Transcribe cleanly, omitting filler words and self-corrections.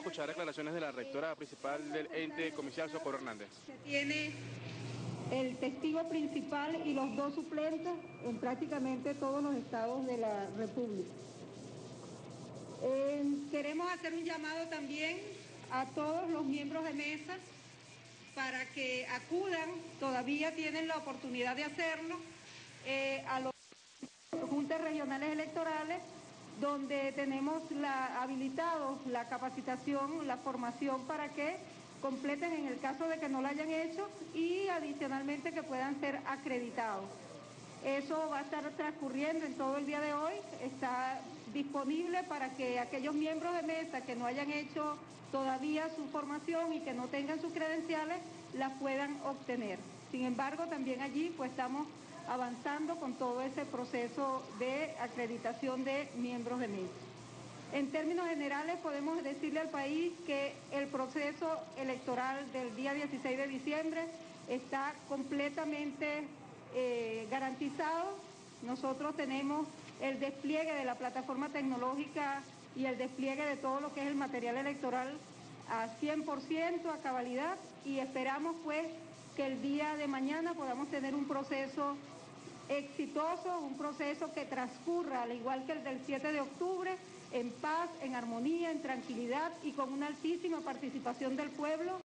escuchar declaraciones de la rectora principal del ente comercial, Socorro Hernández. Se tiene el testigo principal y los dos suplentes en prácticamente todos los estados de la República. Queremos hacer un llamado también a todos los miembros de mesa para que acudan, todavía tienen la oportunidad de hacerlo, a los juntas regionales electorales, donde tenemos habilitados la capacitación, la formación para que completen en el caso de que no lo hayan hecho y adicionalmente que puedan ser acreditados. Eso va a estar transcurriendo en todo el día de hoy, está disponible para que aquellos miembros de mesa que no hayan hecho todavía su formación y que no tengan sus credenciales, las puedan obtener. Sin embargo, también allí pues estamos avanzando con todo ese proceso de acreditación de miembros de mesa. En términos generales podemos decirle al país que el proceso electoral del día 16 de diciembre está completamente garantizado. Nosotros tenemos el despliegue de la plataforma tecnológica y el despliegue de todo lo que es el material electoral a 100%, a cabalidad, y esperamos pues que el día de mañana podamos tener un proceso exitoso, un proceso que transcurra, al igual que el del 7 de octubre, en paz, en armonía, en tranquilidad y con una altísima participación del pueblo.